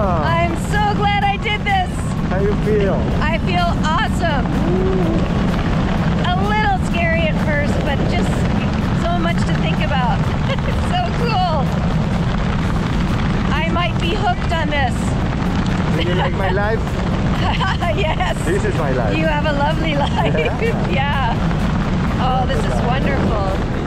I'm so glad I did this. How you feel? I feel awesome. A little scary at first, but just so much to think about. It's so cool. I might be hooked on this. Do you like my life? Yes. This is my life. You have a lovely life. Yeah. Yeah. Oh, this is wonderful.